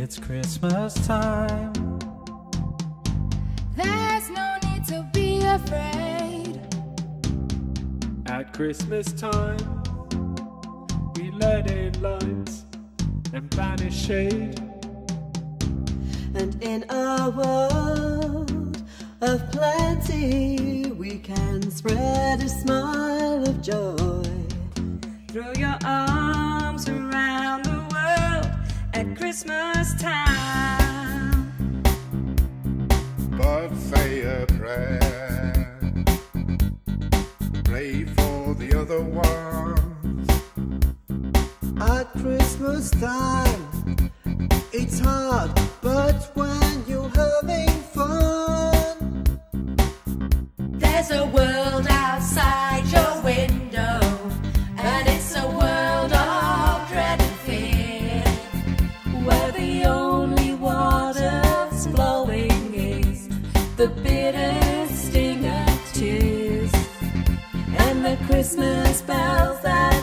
It's Christmas time. There's no need to be afraid. At Christmas time, we let in lights and banish shade. And in a world of plenty, we can spread a smile of joy. Throw your arms around the world at Christmas time. But say a prayer, pray for the other ones. At Christmas time, it's hard, but when you're having fun, There's a world outside your window, and it's a world of dread and fear, where the only water that's flowing is the bitter sting of tears, and the Christmas bells that